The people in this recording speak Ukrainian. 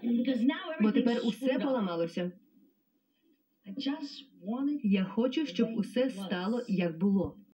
Бо тепер усе поламалося. Я хочу, щоб усе стало, як було.